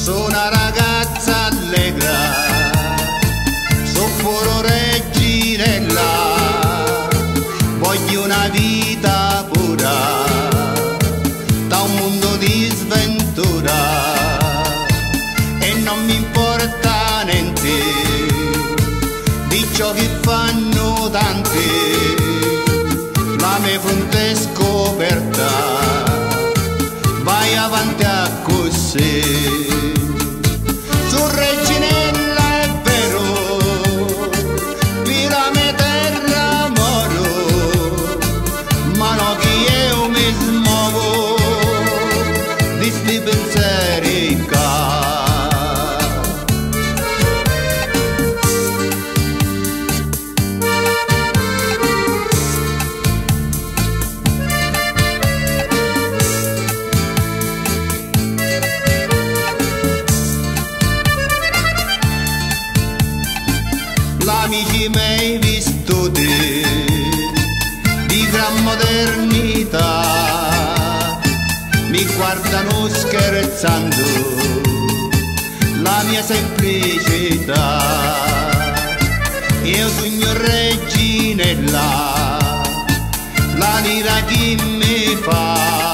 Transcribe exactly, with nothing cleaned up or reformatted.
Sono una ragazza allegra, soffro reginella, voglio una vita pura, da un mondo di sventura, e non mi importa niente di ciò che fanno tanti, la mia fronte è scoperta, vai avanti a così. Su Reginella è vero, qui la mia terra moro, ma no che io mi smuovo di sti pensieri qua. L'amici miei vissuti di gran modernità mi guardano scherzando la mia semplicità. Io sogno Reginella, la lira che mi fa